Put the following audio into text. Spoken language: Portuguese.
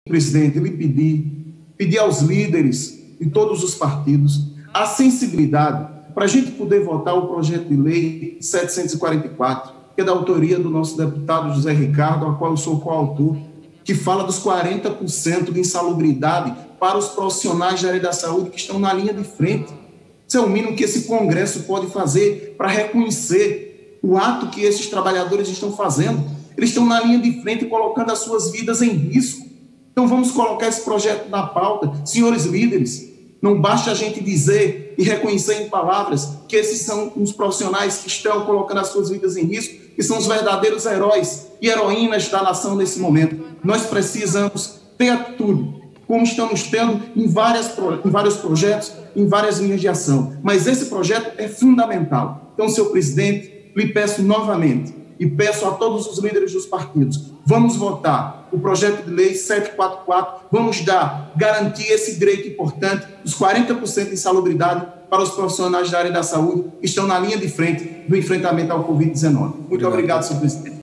presidente, lhe pedir aos líderes de todos os partidos a sensibilidade para a gente poder votar o projeto de lei 744, que é da autoria do nosso deputado José Ricardo, a qual eu sou coautor, que fala dos 40% de insalubridade para os profissionais da área da saúde que estão na linha de frente. Isso é o mínimo que esse Congresso pode fazer para reconhecer o ato que esses trabalhadores estão fazendo. Eles estão na linha de frente colocando as suas vidas em risco. Então vamos colocar esse projeto na pauta. Senhores líderes, não basta a gente dizer e reconhecer em palavras que esses são os profissionais que estão colocando as suas vidas em risco, que são os verdadeiros heróis e heroínas da nação nesse momento. Nós precisamos ter atitude, como estamos tendo em vários projetos, em várias linhas de ação. Mas esse projeto é fundamental. Então, senhor presidente, lhe peço novamente, e peço a todos os líderes dos partidos, vamos votar o projeto de lei 744, vamos garantir esse direito importante, os 40% de insalubridade para os profissionais da área da saúde que estão na linha de frente do enfrentamento ao Covid-19. Muito obrigado, senhor presidente.